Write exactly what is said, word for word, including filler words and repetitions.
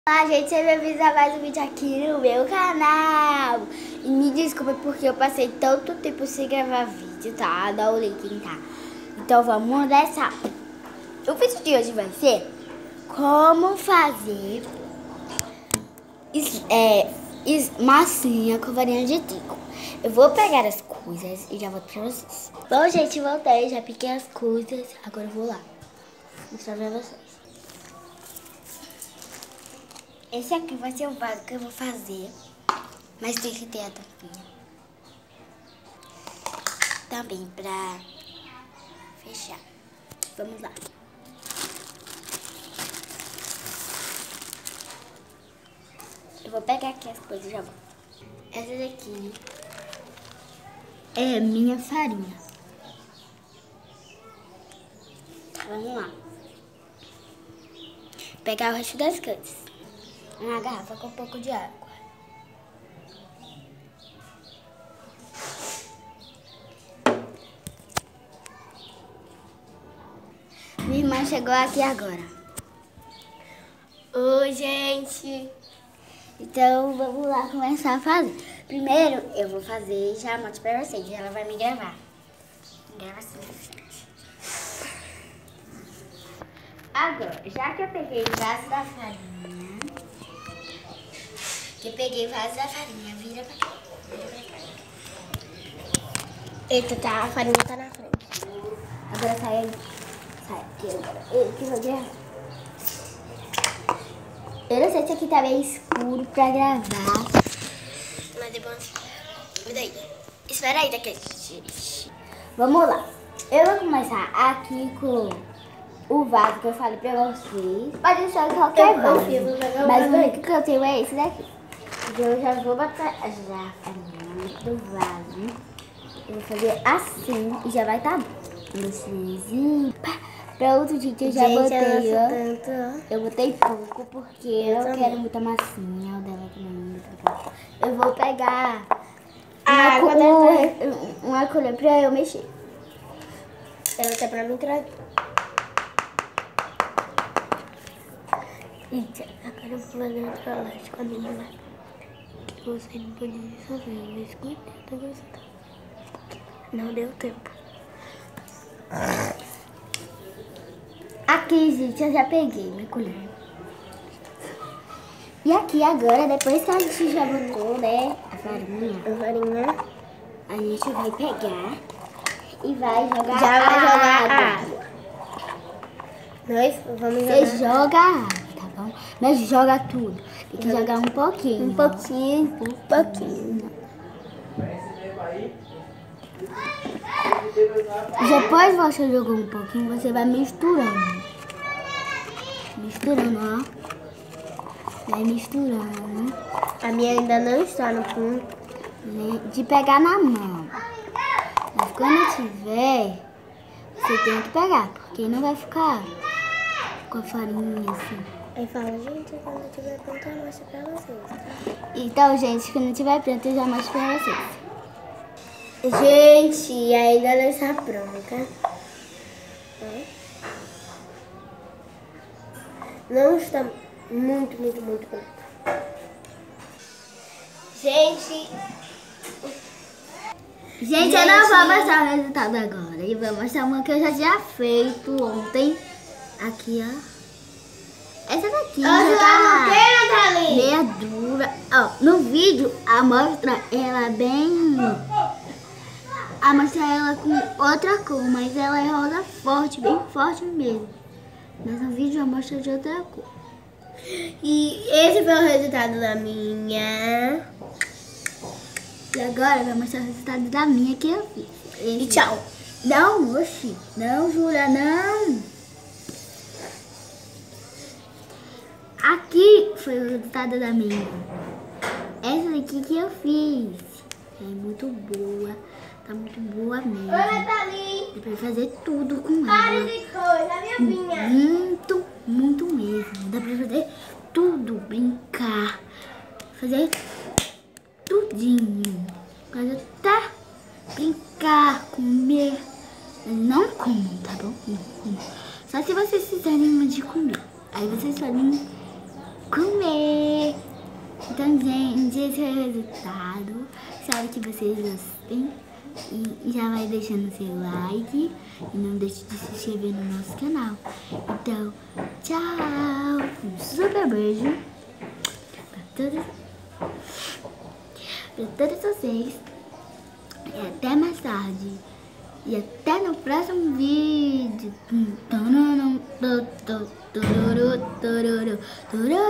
Olá, gente, seja bem-vindo a mais um vídeo aqui no meu canal. E me desculpa porque eu passei tanto tempo sem gravar vídeo, tá? Dá o link, tá? Então vamos nessa. O vídeo de hoje vai ser como fazer is, é, is, massinha com farinha de trigo. Eu vou pegar as coisas e já volto pra vocês. Bom, gente, voltei, já piquei as coisas. Agora eu vou lá mostrar pra vocês. Esse aqui vai ser o vaso que eu vou fazer, mas tem que ter a tampinha também pra fechar. Vamos lá. Eu vou pegar aqui as coisas e já vou. Essa daqui é minha farinha. Tá, vamos lá. Pegar o resto das coisas. Uma garrafa com um pouco de água. Minha irmã chegou aqui agora. Oi, gente. Então, vamos lá começar a fazer. Primeiro, eu vou fazer e já mostro pra vocês. Ela vai me gravar. Grava assim. Agora, já que eu peguei o vaso da farinha, que eu peguei o vaso da farinha, vira pra cá, vira pra cá. Eita, tá, a farinha tá na frente. Agora sai aí. Sai aqui agora. Eu que vou gravar. Eu não sei se aqui tá meio escuro pra gravar. Mas é bom. Me daí. Espera aí, daqui. Vamos lá. Eu vou começar aqui com o vaso que eu falei pra vocês. Pode ser qualquer eu, vaso. Eu eu mas o único que eu tenho é esse daqui. Eu já vou botar já a farinha do vaso. Eu vou fazer assim e já vai estar bom. Vocês. Pronto, gente, eu já gente, botei, ó. Tanto. Eu botei pouco porque eu, eu não quero muita massinha. O dela também. Eu vou pegar uma, água co uma colher pra eu mexer. Ela tá pra mim trazer. Gente, agora eu vou fazer um chocolate com a minha mãe. Que você não podia fazer, mas cuidado, gostando. Não deu tempo. Aqui, gente, eu já peguei minha colher. E aqui agora, depois que a gente já botou, né, a farinha, a farinha, a gente vai pegar e vai jogar já vai jogar água. água. Nós vamos jogar. Você joga água, tá bom? Nós joga tudo. Tem que jogar um pouquinho. Um pouquinho, um pouquinho. Depois você jogou um pouquinho, você vai misturando. Misturando, ó. Vai misturando. A minha ainda não está no ponto de pegar na mão. Mas quando tiver, você tem que pegar, porque não vai ficar com a farinha assim. Aí fala, gente, quando tiver pronto eu mostro pra vocês, tá? Então, gente, quando tiver pronto eu já mostro pra vocês. Gente, ainda não está pronta. Não está muito, muito, muito pronta. Gente... Gente, eu não vou mostrar o resultado agora. Eu vou mostrar uma que eu já tinha feito ontem. Aqui, ó. Essa daqui já tá meia dura. Ó, no vídeo, a amostra ela bem... A mostra ela com outra cor, mas ela é rosa forte, bem forte mesmo. Mas no vídeo a mostra de outra cor. E esse foi o resultado da minha. E agora eu vou mostrar o resultado da minha que eu fiz. Esse. E tchau. Não, oxi. Não, Jura, não. Aqui foi o resultado da minha. Essa daqui que eu fiz. É muito boa. Tá muito boa mesmo. Oi, Nathalie. Dá pra fazer tudo com ela. Para de coisa, minha vinha. Muito, muito mesmo. Dá pra fazer tudo. Brincar. Fazer tudinho. Pode até brincar, comer. Não comam, tá bom? Não comam. Só se vocês fizerem uma de comer. Aí vocês podem comer. Então, gente, esse é o resultado. Espero que vocês gostem. E já vai deixando seu like. E não deixe de se inscrever no nosso canal. Então, tchau. Um super beijo pra todos, pra todos vocês. E até mais tarde. E até no próximo vídeo.